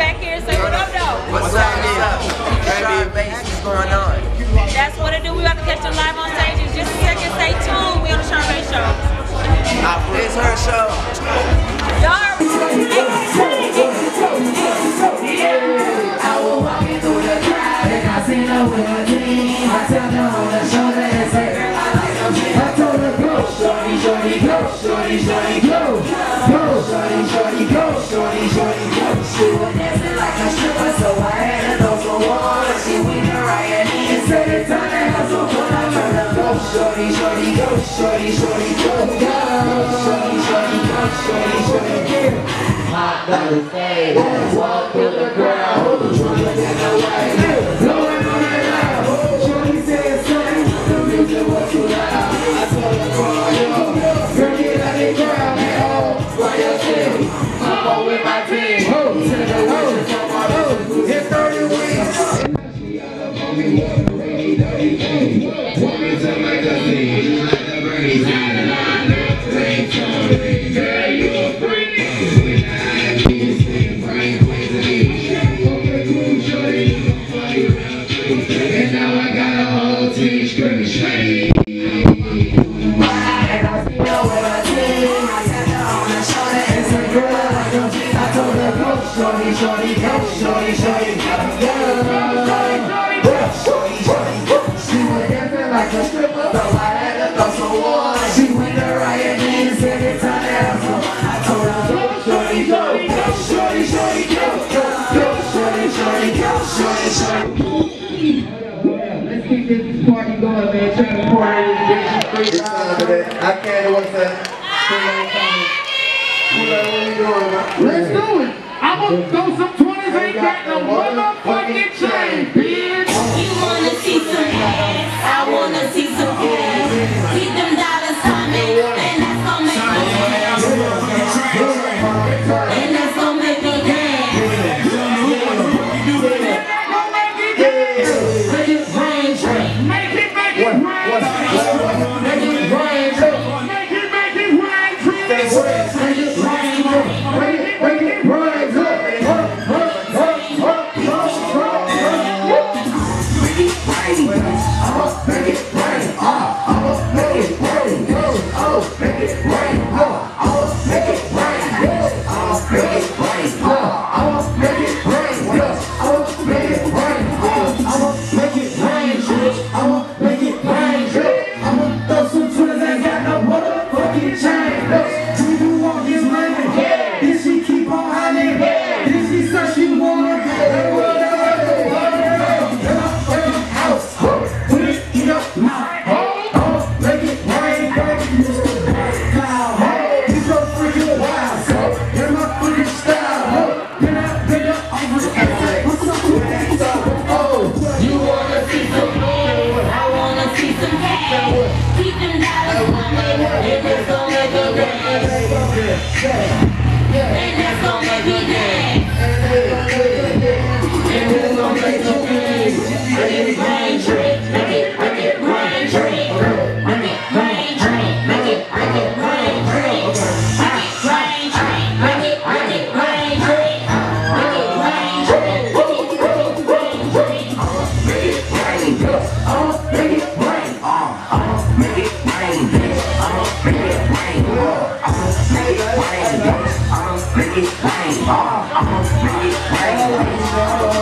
back here. Say what up, though. What's up, Shar Bates, what's going on? That's what it do. We about to catch them live on stage in just a second. Stay tuned. We on the Shar Bates Show. It's her show. Y'all. I was walking through the crowd and I seen her with her team. I tapped her on the shoulder and said, girl, I like them jeans. I told her, go, shorty, shorty, go, shorty, shorty, go. Go, shorty, shorty, go, shorty, shorty, go. She was dancing like a stripper, so I had her go for one. She went her right at me and said, it's time to have some fun. I told her, go, shorty, shorty, go, shorty, shorty, go. Go, shorty, shorty, go, shorty, shorty, go. Hot dollar fade, walk through the crowd, trying to get away, blowing on it loud. Shorty said, son, the music was too loud. I told her, girl, get out the crowd, man, oh, why you sing? I'm on with my team, to the worship from my road, it's 30 weeks. She got up on me, what a rainy, dirty thing. Want me to make a scene, like the Bernie side. Girl, you a freak. And now I got a whole team screaming straight. And I see her with her team. I tapped her on the shoulder and said, girl, I like them jeans. I told her, go, shorty, shorty, go, shorty, shorty, go. Shorty, shorty, go. She was dancing like a stripper, so I had to go for one. She went to riot and said, it's time to have some fun. I told her, go, shorty, shorty, go, shorty, shorty, go. Go, shorty, shorty, go, shorty, shorty, go. Let's keep this party going, man. Trying to party with the bitches. I can't what's that? Let's do it. I'm gonna throw some 20s, ain't got no motherfucking chain, bitch. You wanna see some ass? I wanna see some ass. Keep them dollars coming, and that's gonna make me dance. And that's gonna make me dance. Make it rain, rain. Make it rain. Make it rain, rain. Make it rain, rain. Make it rain, rain. Make it rain, Make it rain.